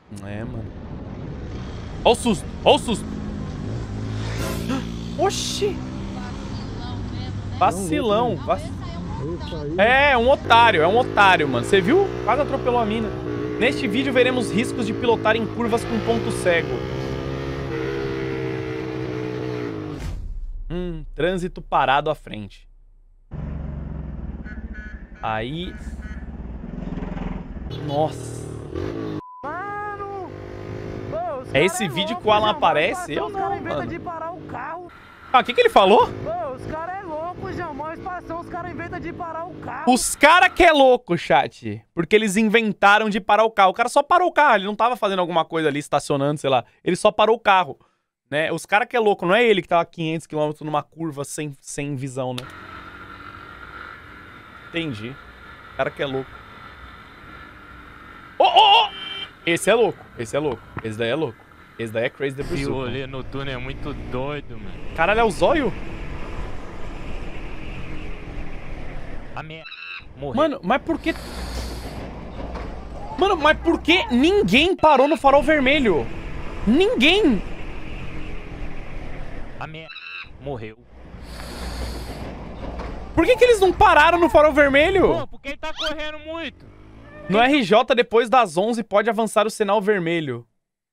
É, mano. Ó o susto, ó o susto. Oxi. Vacilão. É um otário, mano. Você viu? Quase atropelou a mina. Neste vídeo veremos riscos de pilotar em curvas com ponto cego. Trânsito parado à frente. Aí... Nossa. Mano! É esse vídeo que o Alan aparece? Eu não, mano. De parar o carro. Ah, o que ele falou? Os caras é louco, Jamão. Espação, os caras inventam de parar o carro. Os caras que é louco, chat. Porque eles inventaram de parar o carro. O cara só parou o carro. Ele não tava fazendo alguma coisa ali, estacionando, sei lá. Ele só parou o carro. Né? Os caras que é louco. Não é ele que tava a 500 km numa curva sem visão, né? Entendi. O cara que é louco. Oh! Esse é louco. Esse é louco. Esse daí é louco. Esse daí é crazy the pursuit. Esse rolê noturno é muito doido, mano. Caralho, é o zóio? A merda. Morreu. Mano, mas por que... Mano, mas por que ninguém parou no farol vermelho? Ninguém! A merda. Morreu. Por que eles não pararam no farol vermelho? Pô, porque ele tá correndo muito. No RJ, depois das 11, pode avançar o sinal vermelho.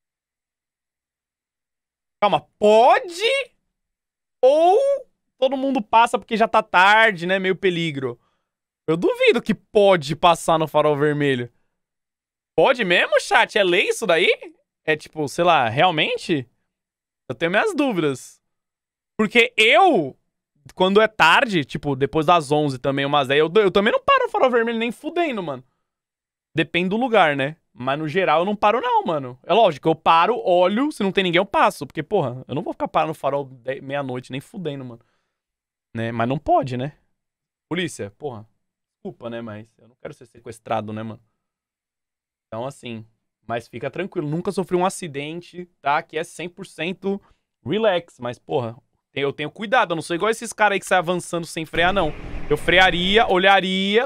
Calma, pode? Ou todo mundo passa porque já tá tarde, né? Meio peligro. Eu duvido que pode passar no farol vermelho. Pode mesmo, chat? É lei isso daí? É tipo, sei lá, realmente? Eu tenho minhas dúvidas. Porque eu, quando é tarde, tipo, depois das 11 também, umas 10, eu também não paro no farol vermelho nem fudendo, mano. Depende do lugar, né? Mas no geral eu não paro não, mano. É lógico, eu paro, olho, se não tem ninguém eu passo. Porque, porra, eu não vou ficar parando no farol meia-noite nem fudendo, mano. Né? Mas não pode, né? Polícia, porra. Desculpa, né? Mas eu não quero ser sequestrado, né, mano? Então, assim... Mas fica tranquilo, nunca sofri um acidente, tá? Que é 100% relax. Mas, porra, eu tenho cuidado. Eu não sou igual esses caras aí que saem avançando sem frear, não. Eu frearia, olharia...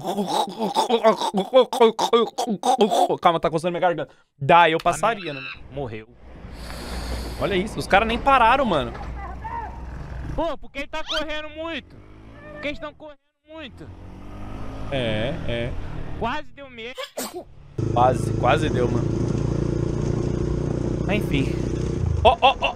Calma, tá coçando minha garganta. Daí eu passaria, né? Morreu. Olha isso, os caras nem pararam, mano. Pô, porque ele tá correndo muito. Porque eles estão correndo muito. É. Quase deu medo. Quase deu, mano. Mas enfim. Ó.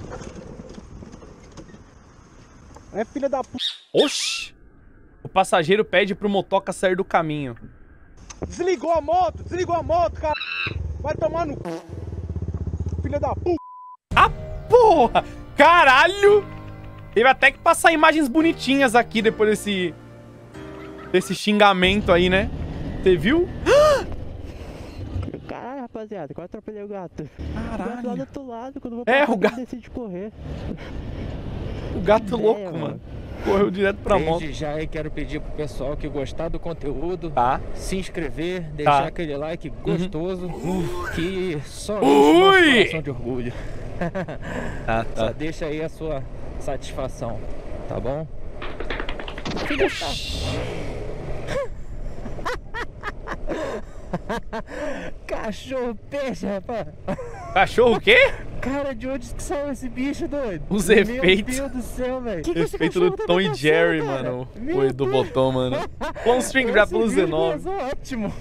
É filha da puta. Oxi. O passageiro pede pro motoca sair do caminho. Desligou a moto, cara. Vai tomar no c... Filha da puta. Ah, porra! Caralho! Teve até que passar imagens bonitinhas aqui depois desse xingamento aí, né? Você viu? Caralho, rapaziada, quase atropelei o gato. Caralho. O gato lá do outro lado, quando eu vou É, passar, o gato- ele decide correr. O gato Ideia, louco, mano. Correu direto pra moto. Desde já eu quero pedir pro pessoal que gostar do conteúdo, Tá. se inscrever, deixar Tá. aquele like gostoso, que só Ui! enche nosso coração de orgulho. Tá. Só deixa aí a sua satisfação, tá bom? Cachorro peixe, rapaz. Cachorro o quê? Cara, de onde que saiu esse bicho, doido? Os Meu efeitos. Deus do céu, velho. Respeito do Tom e Jerry, mano. Foi do botão, mano. Long string já pelo 19. Ótimo.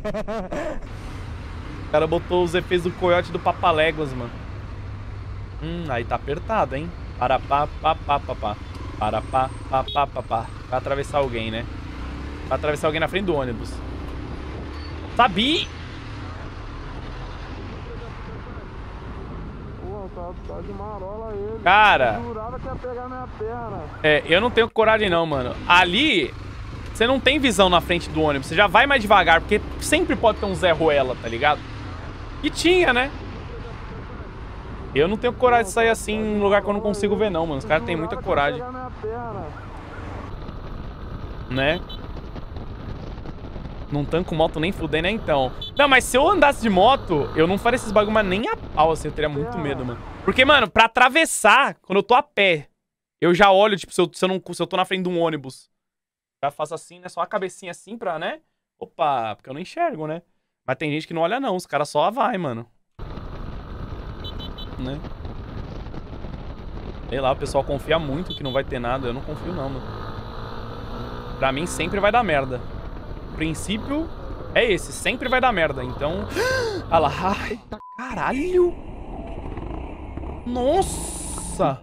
O cara botou os efeitos do coiote e do Papaléguas, mano. Aí tá apertado, hein? Para pá. Para pá. Vai atravessar alguém, né? Vai atravessar alguém na frente do ônibus. Sabia! Pô, tá de marola ele. Cara, Jurava que ia pegar minha perna. eu não tenho coragem não, mano. Ali, você não tem visão na frente do ônibus. Você já vai mais devagar, porque sempre pode ter um Zé Ruela, tá ligado? E tinha, né? Eu não tenho coragem de sair assim em um lugar que eu não consigo ver, não, mano. Os caras têm muita coragem, Pegar minha perna. né? Não tanco moto nem fuder, né, então. Não, mas se eu andasse de moto, eu não faria esses bagulho, mas nem a pau, assim. Eu teria muito medo, mano. Porque, mano, pra atravessar, quando eu tô a pé, eu já olho, tipo, se eu tô na frente de um ônibus. Já faço assim, né? Só a cabecinha assim pra, né? Opa, porque eu não enxergo, né? Mas tem gente que não olha, não. Os caras só vai, mano. né? Sei lá, o pessoal confia muito que não vai ter nada. Eu não confio não, mano. Pra mim sempre vai dar merda. O princípio é esse, sempre vai dar merda. Então... Olha lá. Ai, caralho. Nossa.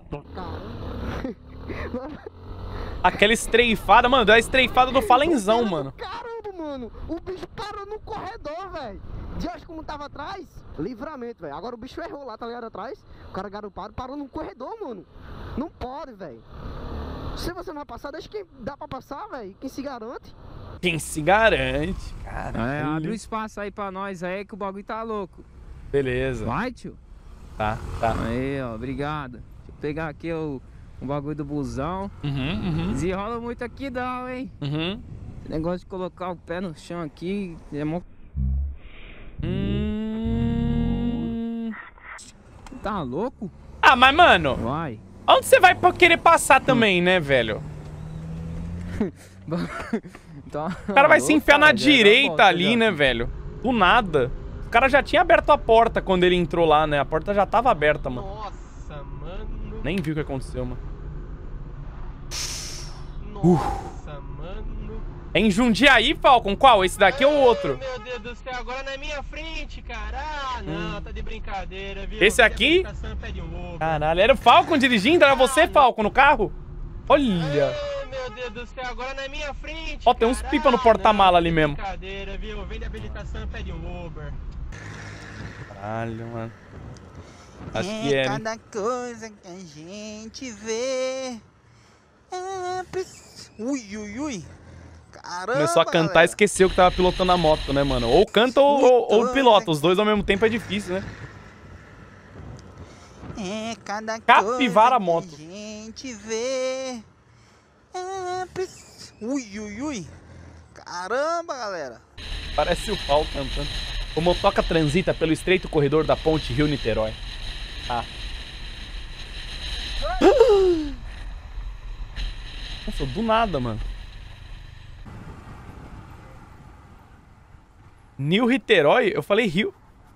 Aquela estreifada, mano, deu a estreifada do Falenzão, mano. Caramba, mano. O bicho parou no corredor, velho. De hoje como tava atrás, livramento, velho. Agora o bicho errou lá, tá ligado, atrás. O cara garupado parou no corredor, mano. Não pode, velho. Se você não vai passar, deixa quem dá pra passar, velho. Quem se garante. Quem se garante, cara. Abre um espaço aí pra nós aí que o bagulho tá louco. Beleza. Vai, tio. Tá. Aí, ó, obrigado. Deixa eu pegar aqui o bagulho do busão. Desenrola muito aqui não, hein? Esse negócio de colocar o pé no chão aqui é mó... Tá louco? Ah, mas, mano, Vai. onde você vai pra querer passar também, né, velho? Tá O cara vai se louco, enfiar na cara, já dá direita volta ali, já. né, velho? Do nada. O cara já tinha aberto a porta quando ele entrou lá, né? A porta já tava aberta, mano. Nossa, mano. Nem viu o que aconteceu, mano. Nossa, mano. É em Jundiaí, Falcon? Qual? Esse daqui ou o outro? Meu Deus do céu, agora na minha frente, cara. Ah, não, tá de brincadeira, viu? Esse aqui? Pede um Uber. Caralho, era o Falcon dirigindo? Era você, Falcon, no carro? Olha. Ai, meu Deus do céu, agora na minha frente. Ó, tem uns cara. pipa no porta-mala ali Tá de mesmo. Brincadeira, viu? Vem de habilitação, pede um Uber. Caralho, mano. Acho que era, hein? Cada coisa que a gente vê. Ui. Caramba. Começou a cantar e galera. esqueceu que tava pilotando a moto, né, mano? Ou canta ou pilota. Os dois ao mesmo tempo é difícil, né? Cada Capivara coisa moto. que a gente vê. Ui. Caramba, galera. Parece o pau cantando. O motoca transita pelo estreito corredor da ponte Rio-Niterói. Ah. Nossa, do nada, mano. Niterói? Eu falei Rio.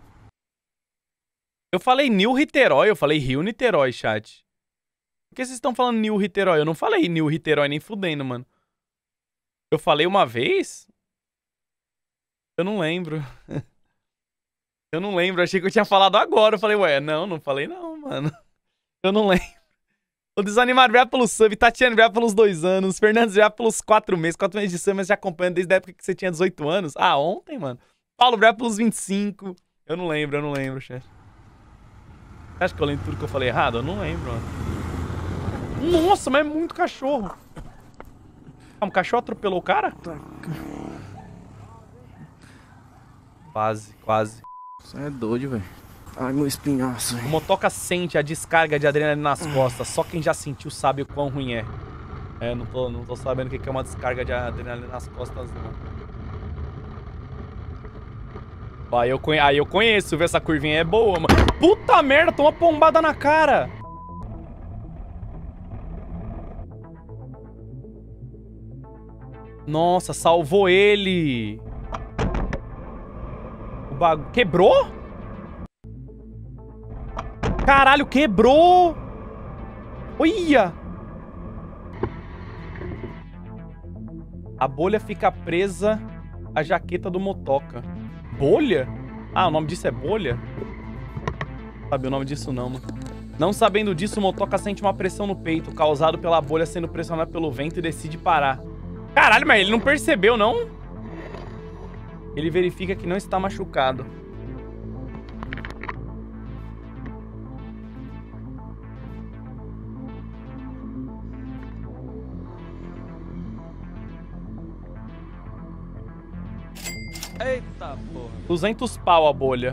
Eu falei Niterói, eu falei Rio-Niterói, chat. Por que vocês estão falando Niterói? Eu não falei Niterói nem fudendo, mano. Eu falei uma vez? Eu não lembro. Eu não lembro, achei que eu tinha falado agora. Eu falei, ué, não falei não, mano. Eu não lembro. O Desanimado já pelo sub, Tatiana já pelos 2 anos, Fernandes já pelos 4 meses. 4 meses de sub, mas já acompanhando desde a época que você tinha 18 anos. Ah, ontem, mano. Paulo já pelos 25. Eu não lembro, chefe. Você acha que eu lembro tudo que eu falei errado? Eu não lembro, mano. Nossa, mas é muito cachorro. O cachorro atropelou o cara? Quase. Você é doido, velho. Ai, meu espinhaço. O motoca sente a descarga de adrenalina nas costas. Só quem já sentiu sabe o quão ruim é. É, não tô sabendo o que é uma descarga de adrenalina nas costas, não. Aí eu conheço, viu? Essa curvinha é boa, mano. Puta merda, toma pombada na cara. Nossa, salvou ele. O bagulho... Quebrou? Caralho, quebrou! Olha! A bolha fica presa à jaqueta do motoca. Bolha? Ah, o nome disso é bolha? Não sabe o nome disso não, mano. Não sabendo disso, o motoca sente uma pressão no peito, causado pela bolha sendo pressionada pelo vento e decide parar. Caralho, mas ele não percebeu, não? Ele verifica que não está machucado. Eita porra. 200 pau a bolha.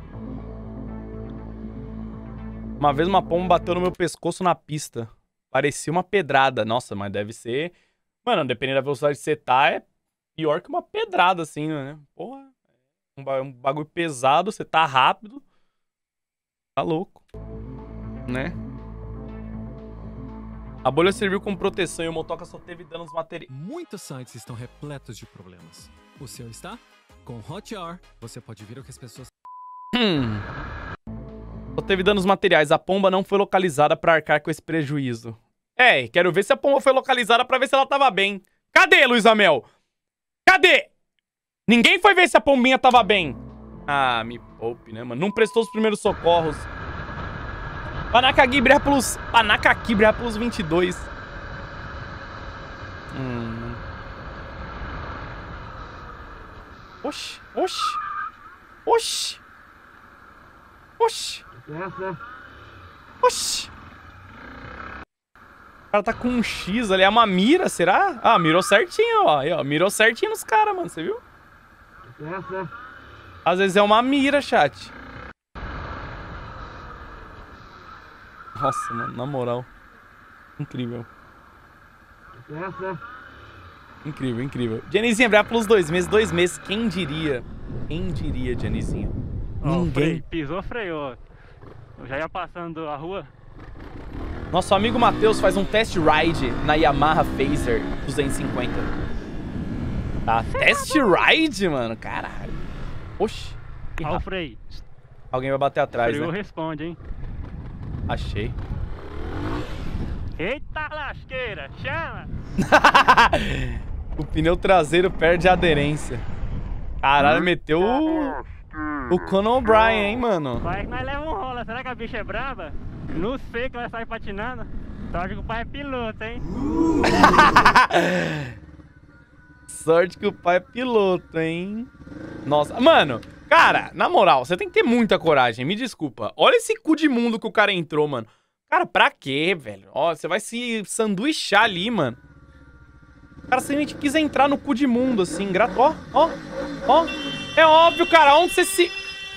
Uma vez uma pomba bateu no meu pescoço na pista. Parecia uma pedrada. Nossa, mas deve ser... Mano, dependendo da velocidade que você tá, é pior que uma pedrada, assim, né? Porra. Um bagulho pesado, você tá rápido. Tá louco. Né? A bolha serviu como proteção e o motoca só teve danos materiais. Muitos sites estão repletos de problemas. O seu está? Com Hotjar, você pode ver o que as pessoas... Só teve danos materiais. A pomba não foi localizada pra arcar com esse prejuízo. É, quero ver se a pomba foi localizada pra ver se ela tava bem. Cadê, Luiz Amel? Cadê? Ninguém foi ver se a pombinha tava bem. Ah, me poupe, né, mano? Não prestou os primeiros socorros. Panaka Gibre plus 22. Oxi, oxi. Oxi. Oxi. Oxi. O cara tá com um X ali. É uma mira, será? Ah, mirou certinho, ó. Aí, ó. Mirou certinho nos caras, mano. Você viu? Às vezes é uma mira, chat. Nossa, mano. Na moral. Incrível. Incrível, incrível. Janizinho, abriu pelos 2 meses. 2 meses. Quem diria? Quem diria, Janizinho? Ninguém. Pisou, freou. Eu já ia passando a rua. Nosso amigo Matheus faz um test ride na Yamaha Phaser 250. Tá, test ride, mano. Caralho. Oxi. Olha o freio. Alguém vai bater atrás, Freio né? responde, hein? Achei. Eita lasqueira, chama! O pneu traseiro perde a aderência. Caralho, meteu o Conan O'Brien, hein, mano? Vai que nós leva um rola. Será que a bicha é braba? No seco vai sair patinando? Sorte que o pai é piloto, hein? Sorte que o pai é piloto, hein? Nossa, mano, cara, na moral, você tem que ter muita coragem, me desculpa. Olha esse cu de mundo que o cara entrou, mano. Cara, pra quê, velho? Ó, você vai se sanduichar ali, mano. O cara simplesmente quis entrar no cu de mundo, assim, ó, ó, ó. É óbvio, cara, onde você se...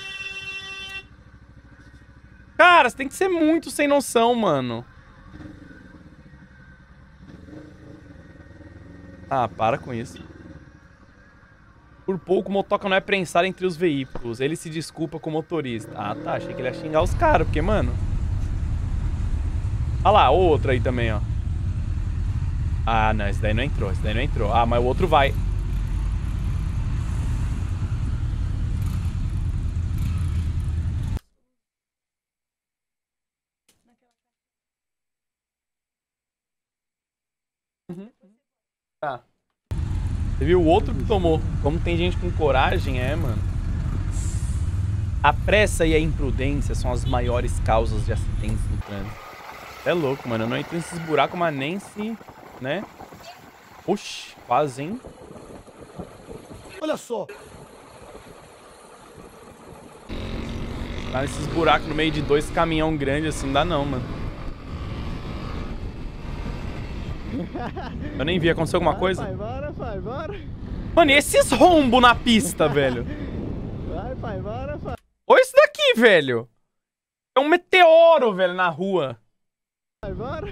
Cara, você tem que ser muito sem noção, mano. Ah, para com isso. Por pouco, o motoca não é prensado entre os veículos. Ele se desculpa com o motorista. Ah, tá. Achei que ele ia xingar os caras, porque, mano... Olha lá, outra aí também, ó. Ah, não. Esse daí não entrou. Esse daí não entrou. Ah, mas o outro vai. Tá. Você viu o outro que tomou. Como tem gente com coragem, mano. A pressa e a imprudência são as maiores causas de acidentes no trânsito. É louco, mano. Eu não entro nesses buracos, mas nem se... né? Oxi, quase, hein? Olha só. Tá nesses buracos no meio de 2 caminhão grandes assim, não dá não, mano. Eu nem vi, aconteceu alguma coisa? Vai, bora. Mano, e esses rombos na pista, velho? Vai, bora. Olha isso daqui, velho. É um meteoro, velho, na rua. Vai, bora.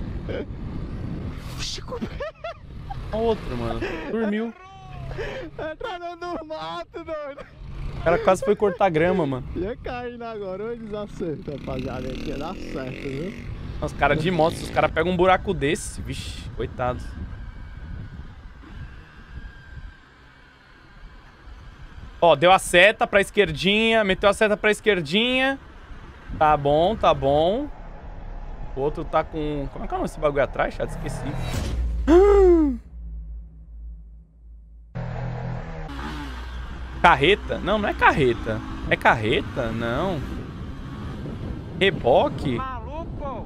Outro, mano. Dormiu. Entrando no mato, doido. O cara quase foi cortar grama, mano. Ia caindo agora, hoje desacerto, rapaziada. Aqui ia dar certo, viu? Os caras de moto, se os caras pegam um buraco desse, vixe, coitados. Ó, deu a seta pra esquerdinha, meteu a seta pra esquerdinha. Tá bom, tá bom. O outro tá com... Como é que é o nome desse bagulho atrás, chat? Esqueci. Carreta? Não, não é carreta. É carreta? Não. Reboque? Maluco!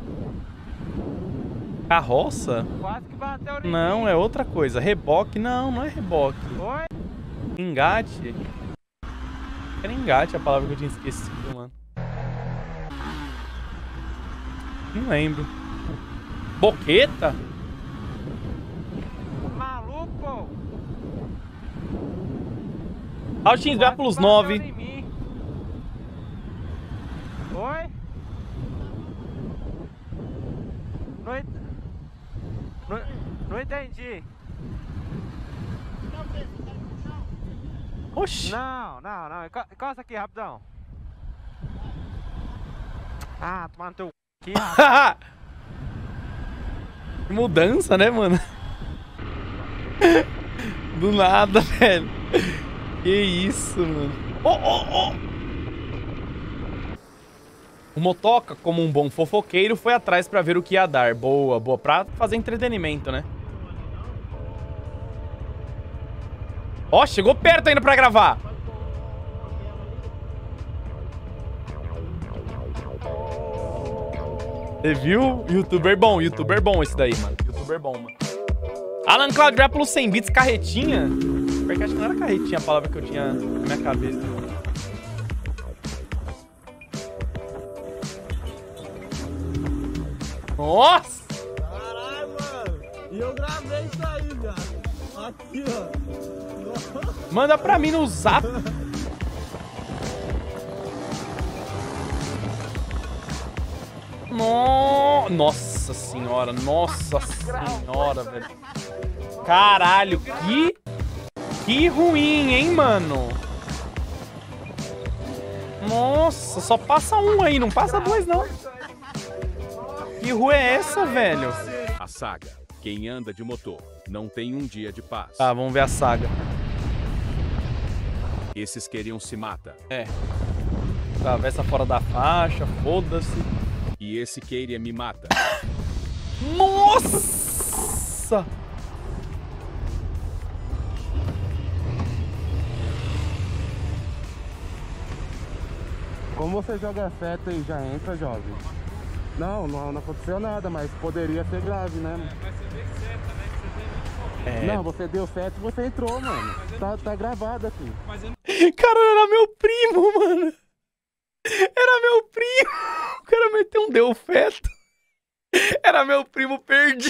Carroça? Quase que bateu em Não, mim. é outra coisa. Reboque? Não, não é reboque. Oi? Engate? Era engate a palavra que eu tinha esquecido, mano. Não lembro. Boqueta? Maluco! Altins, vai pelos 9. Oi? Não entendi. Oxi. Não. Encosta aqui, rapidão. Ah, tomar no teu aqui, rapaz. Que mudança, né, mano? Do nada, velho. Que isso, mano. O Motoca, como um bom fofoqueiro, foi atrás pra ver o que ia dar. Boa, boa. Pra fazer entretenimento, né? Ó, chegou perto ainda pra gravar. Você viu? Youtuber bom esse daí, mano. Youtuber bom, mano. Alan Claudio Apple 100 bits, carretinha? Porque acho que não era carretinha a palavra que eu tinha na minha cabeça. Nossa! Caralho, mano. E eu gravei isso aí, viado. Aqui, ó. Manda pra mim no zap. Nossa senhora, velho. Caralho, que ruim, hein, mano. Nossa, só passa um aí, não passa dois, não. Que rua é essa, velho? A saga. Quem anda de motor não tem um dia de paz. Tá, vamos ver a saga. Esses queriam se mata. É. Travessa fora da faixa, foda-se. E esse queria me mata. Nossa! Como você joga seta e já entra, jovem? Não aconteceu nada, mas poderia ser grave, né? Mas você vê que seta, né? Que você vê muito palpite. Não, você deu seta e você entrou, mano. Tá gravado aqui. Mas eu... Cara, era meu primo, mano. Era meu primo. O cara meteu um deu feto. Era meu primo perdido.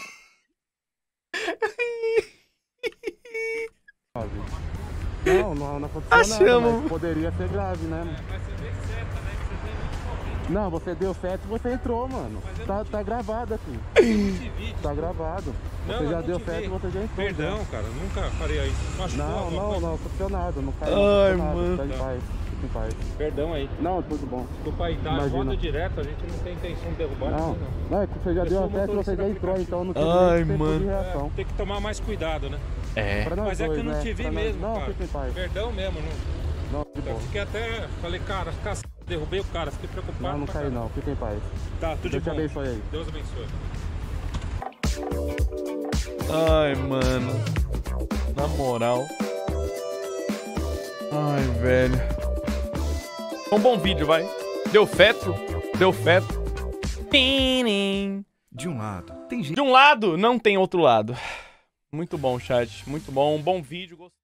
Não aconteceu nada, mas poderia ser grave, né? Mas você vê que seta, né? Que você vê muito palpite. Não, você deu seta e você entrou, mano. Tá gravado aqui. Tá gravado. Você já deu seta e você já entrou. Perdão, cara, nunca faria isso. Não aconteceu nada. Não caiu, ai, não mano. Tá em paz. Fica em paz. Perdão aí. Não, tudo bom. Desculpa aí, tá? Roda direto, a gente não tem intenção de derrubar ninguém, Não, é que você já deu a seta e você já entrou, então não tem tempo de reação. Tem que tomar mais cuidado, né? É. Mas é que eu não te vi mesmo, Não, cara. fica em paz. Perdão mesmo, não. Não, de boa. Eu fiquei até... Falei, cara, derrubei o cara, fiquei preocupado. Não caiu não, fica em paz. Tá, tudo de Deus bom. te abençoe aí. Deus abençoe. Ai, mano. Na moral. Ai, velho. Um bom vídeo, vai. Deu feto. De um lado, tem gente. De um lado, não tem outro lado. Muito bom, chat. Muito bom. Um bom vídeo. Gostei.